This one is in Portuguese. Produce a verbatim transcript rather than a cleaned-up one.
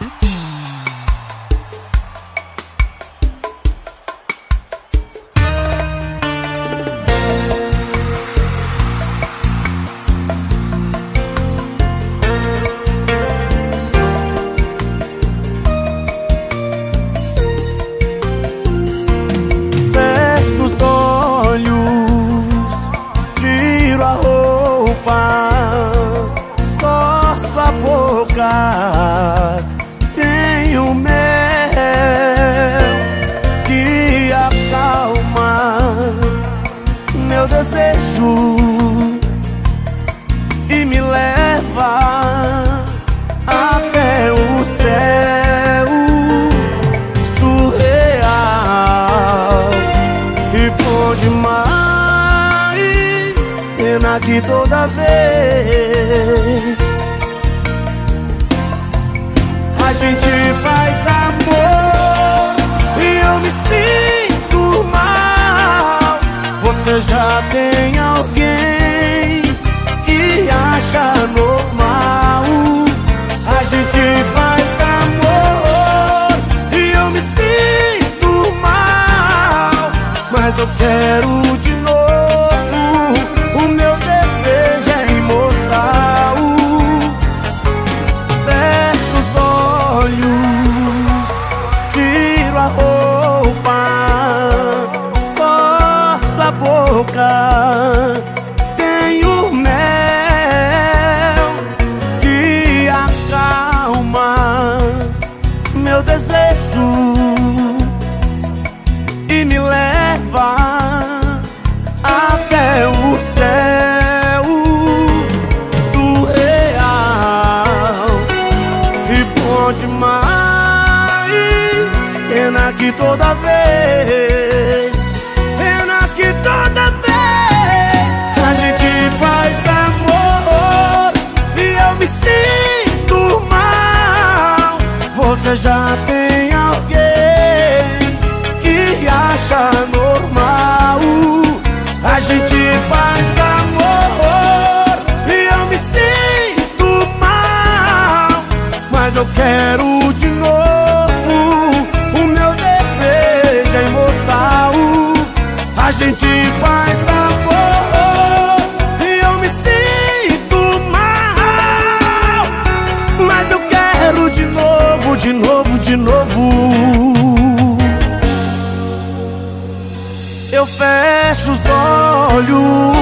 Só sua boca tem o mel que acalma meu desejo e me leva até o céu surreal e bom demais. Pena que toda vez a gente faz amor e eu me sinto mal. Você já tem alguém e acha normal. A gente faz amor e eu me sinto mal, mas eu quero de novo. O meu desejo é imortal. Fecho os olhos, tiro a roupa, só sua boca tem o mel que acalma meu desejo e me leva até o céu surreal e bom demais. Pena que toda vez, pena que toda vez a gente faz amor e eu me sinto mal. Você já tem alguém que acha normal. A gente faz amor e eu me sinto mal, mas eu quero de novo. O meu desejo é imortal. A gente faz amor e eu me sinto mal, mas eu quero de novo, de novo, de novo. Eu fecho os olhos,